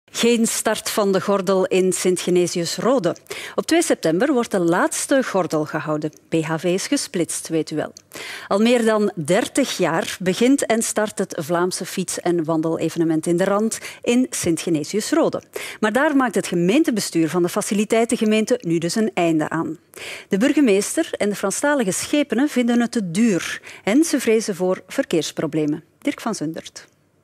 Geen start van de gordel in Sint-Genesius-Rode. Op 2 september wordt de laatste gordel gehouden. BHV is gesplitst, weet u wel. Al meer dan 30 jaar begint en start het Vlaamse fiets- en wandelevenement in de Rand in Sint-Genesius-Rode. Maar daar maakt het gemeentebestuur van de faciliteitengemeente nu dus een einde aan. De burgemeester en de Franstalige schepenen vinden het te duur en ze vrezen voor verkeersproblemen. Dirk van Zundert.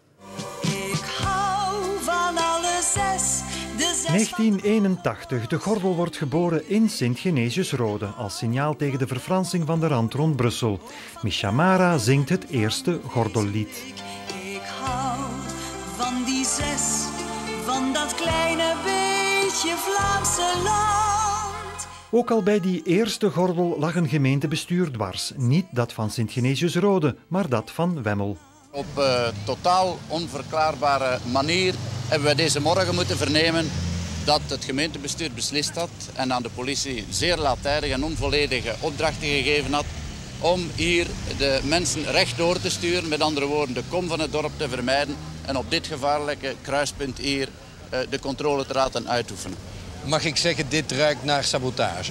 1981. De gordel wordt geboren in Sint-Genesius-Rode als signaal tegen de verfransing van de rand rond Brussel. Misha Mara zingt het eerste gordellied. Ik hou van die 6, van dat kleine beetje Vlaamse land. Ook al bij die eerste gordel lag een gemeentebestuur dwars. Niet dat van Sint-Genesius-Rode, maar dat van Wemmel. Op totaal onverklaarbare manier hebben we deze morgen moeten vernemen dat het gemeentebestuur beslist had en aan de politie zeer laattijdig en onvolledige opdrachten gegeven had om hier de mensen rechtdoor te sturen, met andere woorden de kom van het dorp te vermijden en op dit gevaarlijke kruispunt hier de controle te laten uitoefenen. Mag ik zeggen, dit ruikt naar sabotage?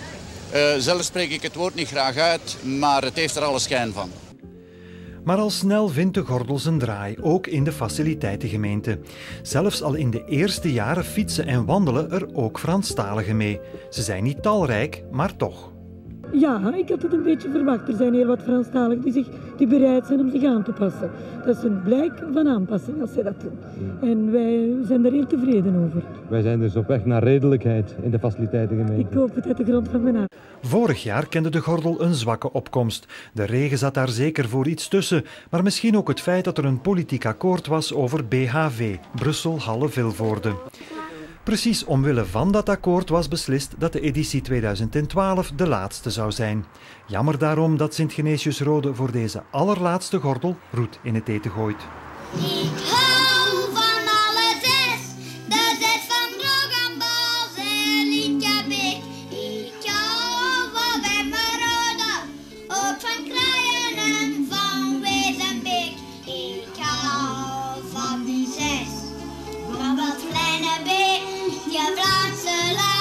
Zelf spreek ik het woord niet graag uit, maar het heeft er alle schijn van. Maar al snel vindt de gordel zijn draai, ook in de faciliteitengemeente. Zelfs al in de eerste jaren fietsen en wandelen er ook Franstaligen mee. Ze zijn niet talrijk, maar toch. Ja, ik had het een beetje verwacht. Er zijn heel wat Franstaligen die bereid zijn om zich aan te passen. Dat is een blijk van aanpassing als zij dat doen. En wij zijn daar heel tevreden over. Wij zijn dus op weg naar redelijkheid in de faciliteitengemeente. Ik hoop het uit de grond van mijn hart. Vorig jaar kende de gordel een zwakke opkomst. De regen zat daar zeker voor iets tussen, maar misschien ook het feit dat er een politiek akkoord was over BHV, Brussel-Halle-Vilvoorde. Precies omwille van dat akkoord was beslist dat de editie 2012 de laatste zou zijn. Jammer daarom dat Sint-Genesius-Rode voor deze allerlaatste gordel roet in het eten gooit. Ik hou van alle 6, de 6 van Bruggenbos en Linkebeek. Ik hou van Wemmerode, ook van Kraaien en van Wezenbeek. Ik hou van die 6, van dat kleine beetje Vlaamse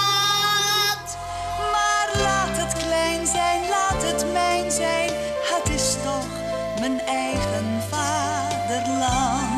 land. Maar laat het klein zijn, laat het mijn zijn, het is toch mijn eigen vaderland.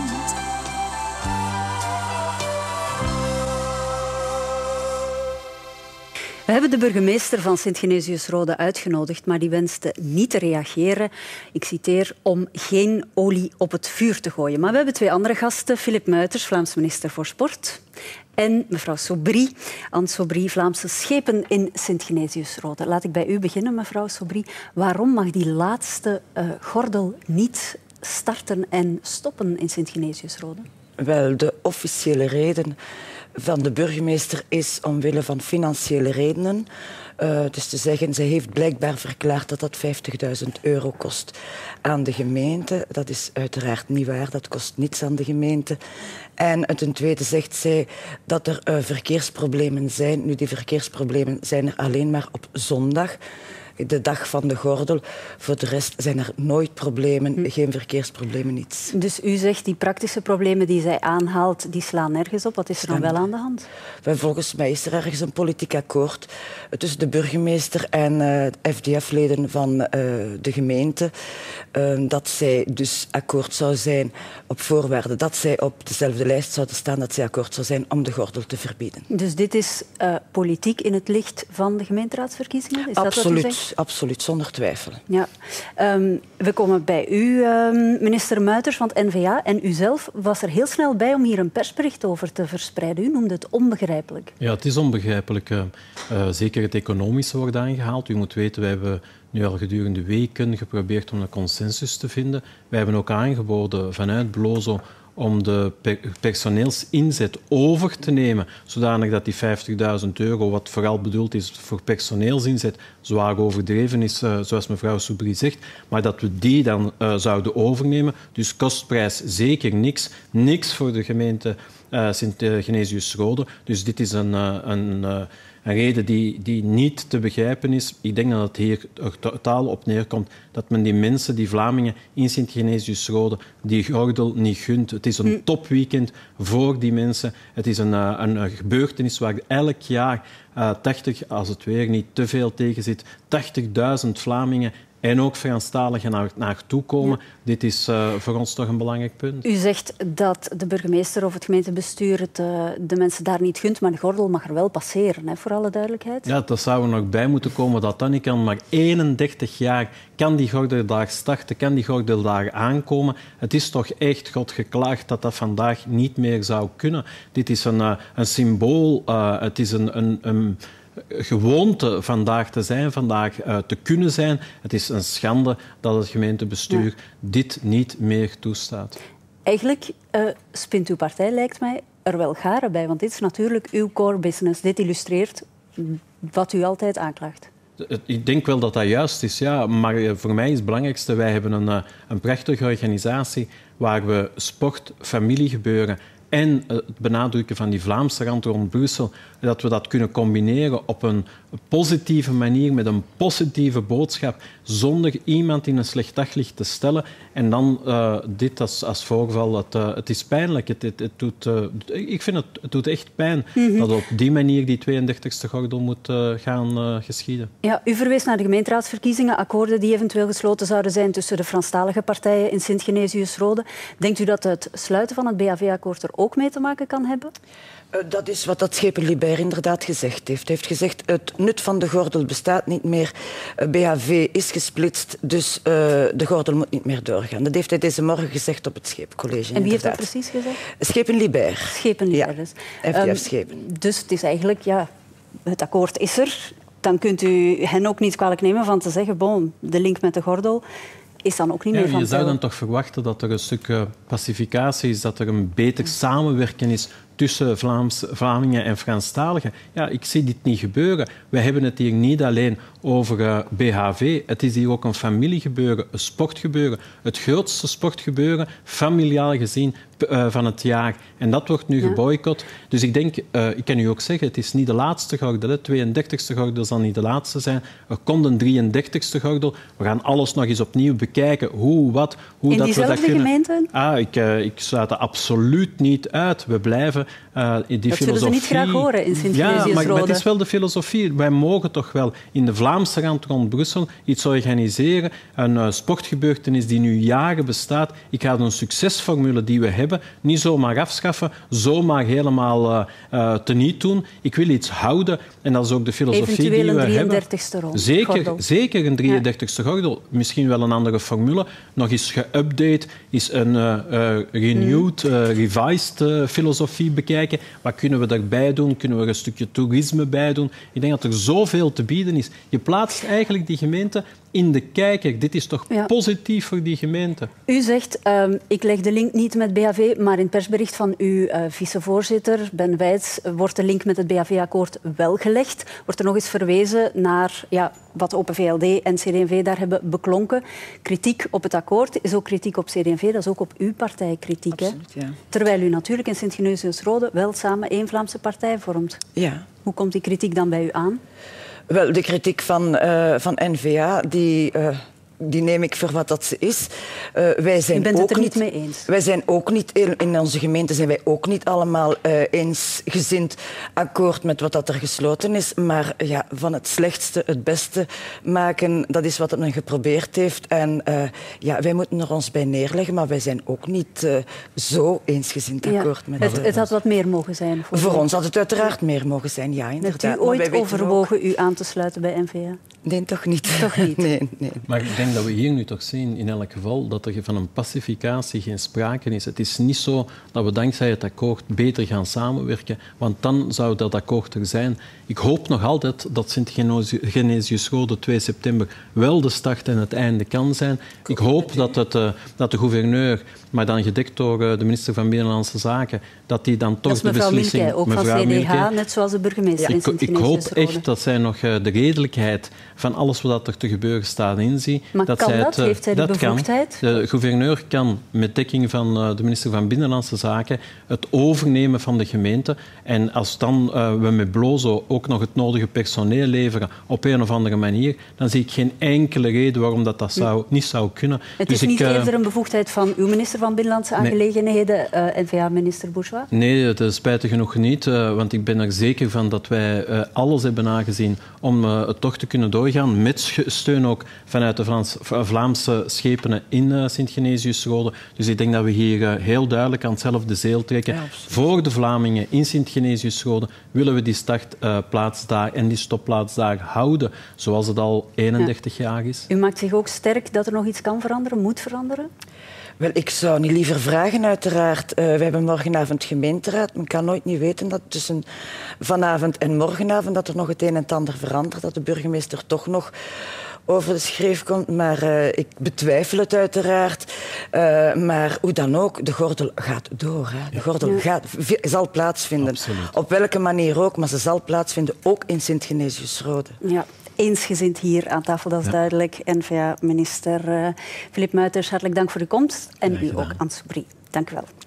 We hebben de burgemeester van Sint-Genesius-Rode uitgenodigd, maar die wenste niet te reageren. Ik citeer, om geen olie op het vuur te gooien. Maar we hebben 2 andere gasten. Philippe Muiters, Vlaams minister voor Sport. En mevrouw Sobry, Anne Sobry, Vlaamse schepen in Sint-Genesius-Rode. Laat ik bij u beginnen, mevrouw Sobry. Waarom mag die laatste gordel niet starten en stoppen in Sint-Genesius-Rode? Wel, de officiële reden van de burgemeester is omwille van financiële redenen. Dus te zeggen, ze heeft blijkbaar verklaard dat dat €50.000 kost aan de gemeente. Dat is uiteraard niet waar, dat kost niets aan de gemeente. En ten tweede zegt zij dat er verkeersproblemen zijn. Nu, die verkeersproblemen zijn er alleen maar op zondag, de dag van de gordel. Voor de rest zijn er nooit problemen, geen verkeersproblemen, niets. Dus u zegt die praktische problemen die zij aanhaalt, die slaan nergens op. Wat is er dan wel aan de hand? Volgens mij is er ergens een politiek akkoord tussen de burgemeester en FDF-leden van de gemeente. Dat zij dus akkoord zou zijn op voorwaarde dat zij op dezelfde lijst zouden staan, dat zij akkoord zou zijn om de gordel te verbieden. Dus dit is politiek in het licht van de gemeenteraadsverkiezingen? Is absoluut, dat wat u zegt? Absoluut, zonder twijfel. Ja. We komen bij u, minister Muiters van het N-VA. En u zelf was er heel snel bij om hier een persbericht over te verspreiden. U noemde het onbegrijpelijk. Ja, het is onbegrijpelijk. Zeker het economische wordt aangehaald. U moet weten, wij hebben nu al gedurende weken geprobeerd om een consensus te vinden. Wij hebben ook aangeboden vanuit Blozo om de personeelsinzet over te nemen, zodanig dat die €50.000, wat vooral bedoeld is voor personeelsinzet, zwaar overdreven is, zoals mevrouw Sobry zegt, maar dat we die dan zouden overnemen. Dus kostprijs zeker niks. Niks voor de gemeente Sint-Genesius-Rode. Dus dit is een reden die niet te begrijpen is. Ik denk dat het hier totaal op neerkomt dat men die mensen, die Vlamingen in Sint-Genesius-Rode, die gordel niet gunt. Het is een topweekend voor die mensen. Het is een gebeurtenis waar elk jaar 80, als het weer niet te veel tegen zit, 80.000 Vlamingen en ook Franstaligen naartoe komen. Ja. Dit is voor ons toch een belangrijk punt. U zegt dat de burgemeester of het gemeentebestuur de mensen daar niet gunt, maar de gordel mag er wel passeren, hè, voor alle duidelijkheid. Ja, dat zou er nog bij moeten komen dat niet kan. Maar 31 jaar kan die gordel daar starten, kan die gordel daar aankomen. Het is toch echt God geklaagd dat dat vandaag niet meer zou kunnen. Dit is een symbool, het is een gewoonte vandaag te zijn, vandaag te kunnen zijn. Het is een schande dat het gemeentebestuur dit niet meer toestaat. Eigenlijk spint uw partij, lijkt mij, er wel garen bij, want dit is natuurlijk uw core business. Dit illustreert wat u altijd aanklaagt. Ik denk wel dat dat juist is, ja. Maar voor mij is het belangrijkste, wij hebben een prachtige organisatie waar we sport, familiegebeuren en het benadrukken van die Vlaamse rand rond Brussel, dat we dat kunnen combineren op een positieve manier, met een positieve boodschap, zonder iemand in een slecht daglicht te stellen. En dan dit als voorval. Het is pijnlijk. Ik vind het doet echt pijn dat op die manier die 32e gordel moet gaan geschieden. Ja, u verwees naar de gemeenteraadsverkiezingen, akkoorden die eventueel gesloten zouden zijn tussen de Franstalige partijen in Sint-Genesius-Rode. Denkt u dat het sluiten van het BHV-akkoord er ook mee te maken kan hebben? Dat is wat dat Schepen Libert inderdaad gezegd heeft. Hij heeft gezegd, het nut van de gordel bestaat niet meer. BHV is gesplitst, dus de gordel moet niet meer doorgaan. Dat heeft hij deze morgen gezegd op het Schepencollege. En wie heeft dat precies gezegd? Schepen Libert. Schepen Libert, dus. FDF Schepen. Dus het is eigenlijk, ja, het akkoord is er. Dan kunt u hen ook niet kwalijk nemen van te zeggen, bon, de link met de gordel is dan ook niet meer van je zou dan toch verwachten dat er een stuk pacificatie is, dat er een beter samenwerken is tussen Vlamingen en Franstaligen. Ja, ik zie dit niet gebeuren. Wij hebben het hier niet alleen over BHV. Het is hier ook een familiegebeuren, een sportgebeuren. Het grootste sportgebeuren, familiaal gezien, van het jaar. En dat wordt nu geboycott. Dus ik denk, ik kan u ook zeggen, het is niet de laatste gordel. De 32e gordel zal niet de laatste zijn. Er komt een 33e gordel. We gaan alles nog eens opnieuw bekijken. Hoe dat we dat kunnen. In diezelfde gemeente? Ik sluit het absoluut niet uit. We blijven in die dat filosofie. Dat zullen ze niet graag horen in Sint-Genesius-Rode. Maar het is wel de filosofie. Wij mogen toch wel in de Vlaamse rand rond Brussel iets organiseren. Een sportgebeurtenis die nu jaren bestaat. Ik ga een succesformule die we hebben niet zomaar afschaffen, zomaar helemaal teniet doen. Ik wil iets houden en dat is ook de filosofie eventueel die we hebben. Eventueel een 33e Zeker een 33e gordel. Misschien wel een andere formule. Nog eens geüpdate, is een renewed, revised filosofie bekijken. Wat kunnen we daarbij doen? Kunnen we er een stukje toerisme bij doen? Ik denk dat er zoveel te bieden is. Je plaatst eigenlijk die gemeente in de kijker. Dit is toch positief voor die gemeente? U zegt, ik leg de link niet met BHV, maar in het persbericht van uw vicevoorzitter, Ben Wijts, wordt de link met het BHV-akkoord wel gelegd. Wordt er nog eens verwezen naar wat Open VLD en CD&V daar hebben beklonken. Kritiek op het akkoord is ook kritiek op CD&V, dat is ook op uw partij kritiek. Absoluut, ja. Terwijl u natuurlijk in Sint-Genesius-Rode wel samen één Vlaamse partij vormt. Ja. Hoe komt die kritiek dan bij u aan? Wel, de kritiek van N-VA, die neem ik voor wat dat ze is. Wij zijn U bent ook het er niet mee eens? Wij zijn ook niet, in onze gemeente zijn wij ook niet allemaal eensgezind akkoord met wat dat er gesloten is. Maar ja, van het slechtste het beste maken, dat is wat men geprobeerd heeft. En wij moeten er ons bij neerleggen, maar wij zijn ook niet zo eensgezind akkoord met het had wat meer mogen zijn. Voor ons had het uiteraard meer mogen zijn, ja, inderdaad. Hebt u ooit overwogen u aan te sluiten bij N-VA? Nee, toch niet. Toch niet? Nee. Maar ik denk dat we hier nu toch zien, in elk geval, dat er van een pacificatie geen sprake is. Het is niet zo dat we dankzij het akkoord beter gaan samenwerken, want dan zou dat akkoord er zijn. Ik hoop nog altijd dat Sint-Genesius-Rode 2 september wel de start en het einde kan zijn. Ik hoop dat de gouverneur, maar dan gedekt door de minister van Binnenlandse Zaken, dat die dan toch de beslissing... Milke, ook van CDH, net zoals de burgemeester in Sint-Genesius-Rode. Ik hoop echt dat zij nog de redelijkheid van alles wat er te gebeuren staat inzie. Maar kan dat? Heeft hij de bevoegdheid? Kan. De gouverneur kan met dekking van de minister van Binnenlandse Zaken het overnemen van de gemeente. En als dan we met Blozo ook nog het nodige personeel leveren op een of andere manier, dan zie ik geen enkele reden waarom dat niet zou kunnen. Het is niet eerder een bevoegdheid van uw minister van Binnenlandse Aangelegenheden, N-VA-minister Bourgeois? Nee, dat is spijtig genoeg niet, want ik ben er zeker van dat wij alles hebben aangezien om het toch te kunnen doorgaan, met steun ook vanuit de Vlaamse schepenen in Sint-Genesius-Rode. Dus ik denk dat we hier heel duidelijk aan hetzelfde zeel trekken. Ja, voor de Vlamingen in Sint-Genesius-Rode willen we die startplaats daar en die stopplaats daar houden, zoals het al 31 jaar is. U maakt zich ook sterk dat er nog iets kan veranderen, moet veranderen? Wel, ik zou niet liever vragen, uiteraard. We hebben morgenavond gemeenteraad. Men kan nooit niet weten dat tussen vanavond en morgenavond dat er nog het een en het ander verandert. Dat de burgemeester toch nog over de schreef komt. Maar ik betwijfel het uiteraard. Maar hoe dan ook, de gordel gaat door. Hè. De gordel zal plaatsvinden. Absoluut. Op welke manier ook, maar ze zal plaatsvinden ook in Sint-Genesius-Rode. Ja. Eensgezind hier aan tafel, dat is duidelijk. N-VA-minister Philippe Muiters, hartelijk dank voor uw komst. En u ook, Anne Soubry. Dank u wel.